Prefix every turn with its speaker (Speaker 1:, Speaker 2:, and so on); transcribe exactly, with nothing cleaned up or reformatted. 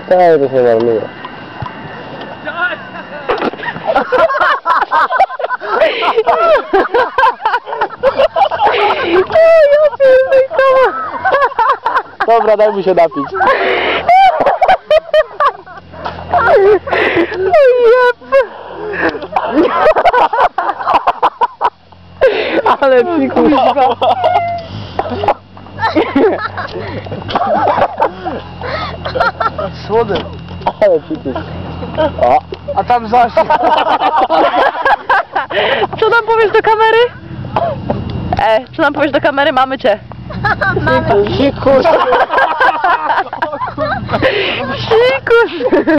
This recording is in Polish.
Speaker 1: Tak, to się marnuje. Dobra, daj mu się napić. Ale pikuśwa. Słody. Ale pikuś. O. A tam zaś.
Speaker 2: Co nam powiesz do kamery? E, co nam powiesz do kamery? Mamy cię.
Speaker 3: Mamy.
Speaker 1: Pikuś.
Speaker 2: Pikuś.